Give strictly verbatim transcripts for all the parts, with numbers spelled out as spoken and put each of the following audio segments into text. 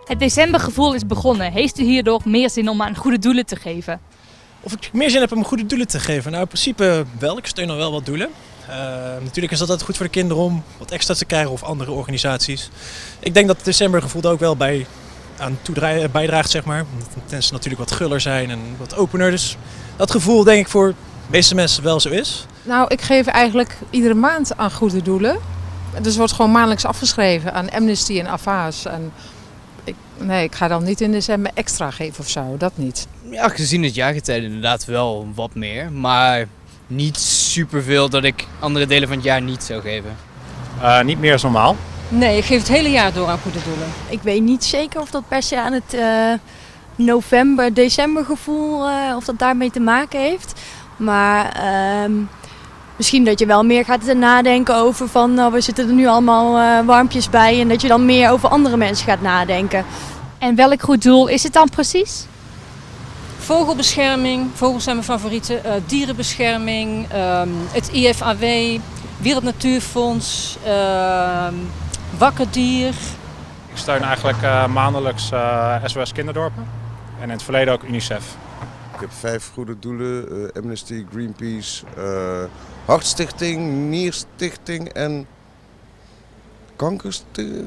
Het decembergevoel is begonnen. Heeft u hierdoor meer zin om aan goede doelen te geven? Of ik meer zin heb om goede doelen te geven? Nou, in principe wel. Ik steun al wel wat doelen. Uh, natuurlijk is dat altijd goed voor de kinderen om wat extra te krijgen of andere organisaties. Ik denk dat het decembergevoel er ook wel bij aan bijdraagt, zeg maar. Omdat mensen natuurlijk wat guller zijn en wat opener. Dus dat gevoel denk ik voor de meeste mensen wel zo is. Nou, ik geef eigenlijk iedere maand aan goede doelen. Dus het wordt gewoon maandelijks afgeschreven aan Amnesty en Avaaz. En ik, nee, ik ga dan niet in december extra geven of zo, dat niet. Ja, gezien het jaargetijde inderdaad wel wat meer, maar niet superveel dat ik andere delen van het jaar niet zou geven. Uh, niet meer als normaal. Nee, ik geef het hele jaar door aan goede doelen. Ik weet niet zeker of dat per se aan het uh, november-december gevoel, uh, of dat daarmee te maken heeft. Maar uh, misschien dat je wel meer gaat nadenken over van, nou, we zitten er nu allemaal uh, warmpjes bij. En dat je dan meer over andere mensen gaat nadenken. En welk goed doel is het dan precies? Vogelbescherming, vogels zijn mijn favorieten, uh, dierenbescherming, uh, het I F A W, Wereld Natuurfonds, uh, Wakker Dier. Ik steun eigenlijk uh, maandelijks uh, S O S Kinderdorpen en in het verleden ook UNICEF. Ik heb vijf goede doelen, uh, Amnesty, Greenpeace, uh, Hartstichting, Nierstichting en Kankerstichting.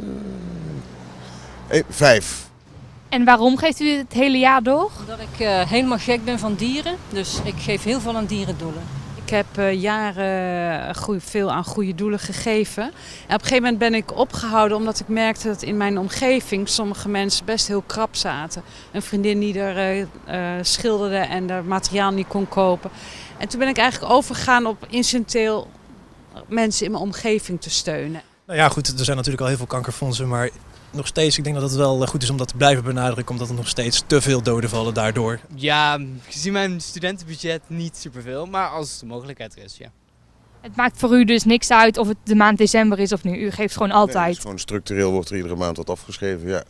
Hey, vijf. En waarom geeft u het hele jaar door? Omdat ik uh, helemaal gek ben van dieren, dus ik geef heel veel aan dierendoelen. Ik heb uh, jaren goeie, veel aan goede doelen gegeven. En op een gegeven moment ben ik opgehouden omdat ik merkte dat in mijn omgeving sommige mensen best heel krap zaten. Een vriendin die er uh, uh, schilderde en er materiaal niet kon kopen. En toen ben ik eigenlijk overgegaan op incidenteel mensen in mijn omgeving te steunen. Nou ja, goed, er zijn natuurlijk al heel veel kankerfondsen, maar nog steeds, ik denk dat het wel goed is om dat te blijven benadrukken, omdat er nog steeds te veel doden vallen daardoor. Ja, gezien mijn studentenbudget niet superveel, maar als de mogelijkheid er is, ja. Het maakt voor u dus niks uit of het de maand december is of nu. U geeft gewoon altijd. Nee, het is gewoon structureel wordt er iedere maand wat afgeschreven, ja.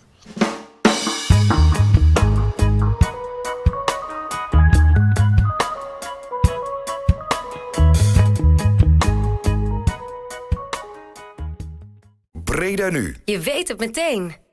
Breda nu. Je weet het meteen.